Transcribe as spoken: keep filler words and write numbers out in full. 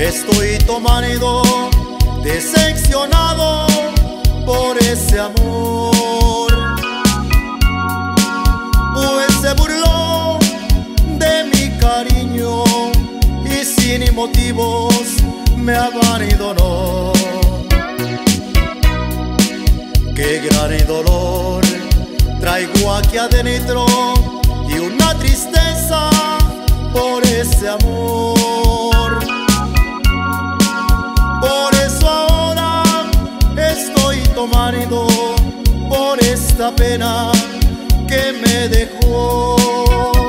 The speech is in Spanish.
Estoy tomando, decepcionado por ese amor, pues se burló de mi cariño y sin motivos me abandonó. Qué gran dolor traigo aquí adentro y una tristeza por ese amor. Por eso ahora estoy tomando por esta pena que me dejó.